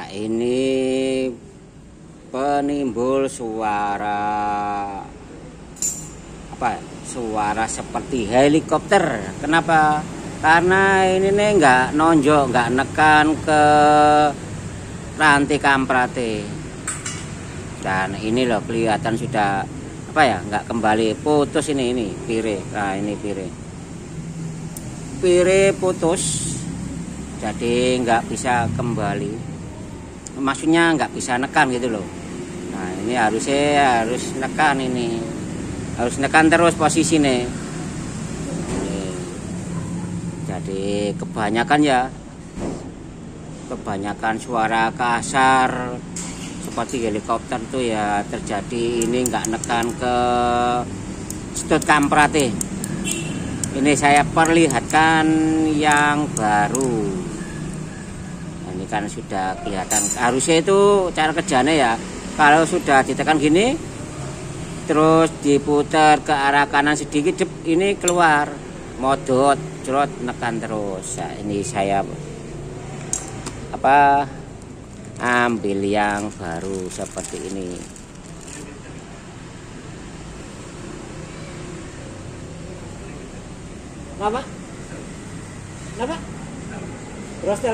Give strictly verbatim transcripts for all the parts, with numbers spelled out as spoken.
ini penimbul suara apa? Suara seperti helikopter. Kenapa? Karena ini nih nggak nonjok, nggak nekan ke rantai kamprate. Dan ini loh kelihatan sudah apa ya? Nggak kembali, putus ini ini pire. Nah ini pire. Pire putus. Jadi nggak bisa kembali. Maksudnya nggak bisa nekan gitu loh. Nah ini harusnya harus nekan ini, harus nekan terus posisi nih. Jadi kebanyakan ya, kebanyakan suara kasar seperti helikopter tuh ya terjadi ini nggak nekan ke stud kamprate. Ini saya perlihatkan yang baru. Ini kan sudah kelihatan. Harusnya itu cara kerjanya ya, kalau sudah ditekan gini terus diputar ke arah kanan sedikit, dep, ini keluar modot, cerot, nekan terus. Nah, ini saya apa ambil yang baru seperti ini. Apa? Apa? Rostel.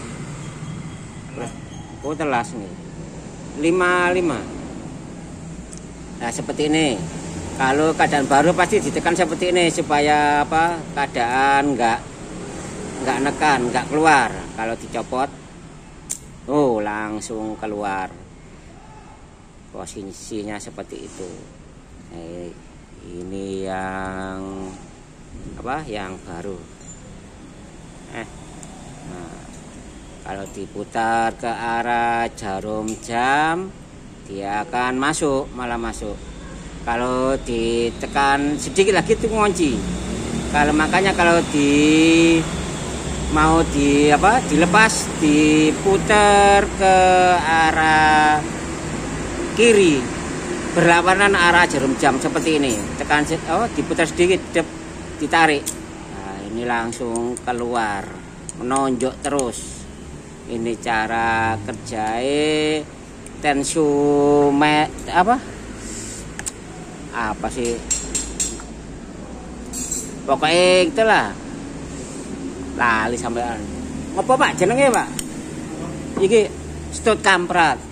Oh telas nih. lima puluh lima. Nah seperti ini. Kalau keadaan baru pasti ditekan seperti ini supaya apa? Keadaan nggak nggak nekan, nggak keluar. Kalau dicopot, oh langsung keluar. Posisinya seperti itu. Nah, ini yang apa? Yang baru. Eh, nah, kalau diputar ke arah jarum jam, dia akan masuk, malah masuk. Kalau ditekan sedikit lagi itu ngunci. Kalau makanya kalau di mau di apa dilepas, diputar ke arah kiri berlawanan arah jarum jam seperti ini. Tekan oh diputar sedikit, dep, ditarik. Nah, ini langsung keluar, menonjok terus. Ini cara kerjae tensiomet apa? Apa sih? Pokoknya itulah. Lali sampean. Apa Pak jenenge, Pak? Iki stud kamprat.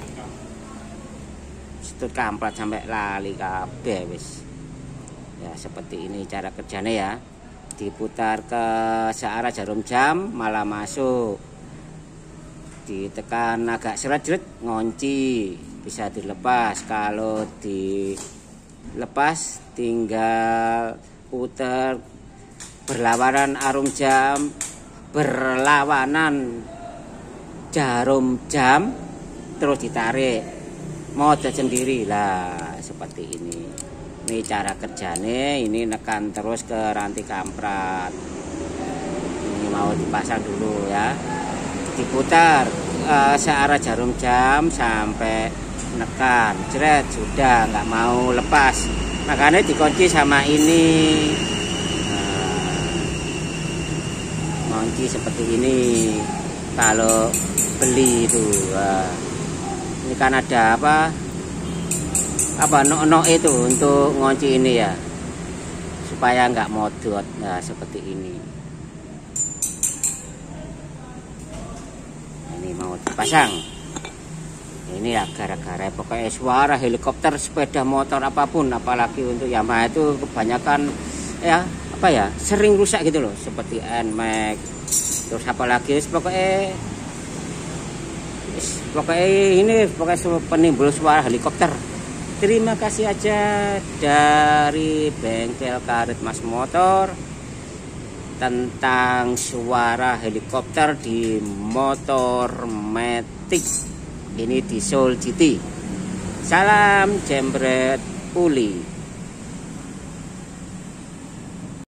Stud kamprat sampai lali kabeh wis. Ya seperti ini cara kerjanya ya. Diputar ke searah jarum jam malah masuk. Ditekan agak seret-seret ngunci, bisa dilepas. Kalau dilepas tinggal putar berlawanan arum jam, berlawanan jarum jam, terus ditarik mode sendiri lah seperti ini. Ini cara kerjanya. Ini nekan terus ke rantai kamprat. Ini mau dipasang dulu ya, diputar uh, searah jarum jam sampai nekan, jeret, sudah nggak mau lepas, makanya dikunci sama ini. Kunci seperti ini kalau beli itu. Nah, ini kan ada apa apa no-no itu untuk ngunci ini ya supaya nggak modot. Nah seperti ini. Ini mau dipasang. Ini ya gara-gara pokoknya suara helikopter, sepeda motor apapun, apalagi untuk Yamaha itu kebanyakan ya apa ya sering rusak gitu loh, seperti N Max, terus apalagi pokoknya pokoknya ini pokoknya penimbul suara helikopter. Terima kasih aja dari bengkel Karet Mas Motor tentang suara helikopter di motor Matic ini di Soul G T. Salam jembret puli.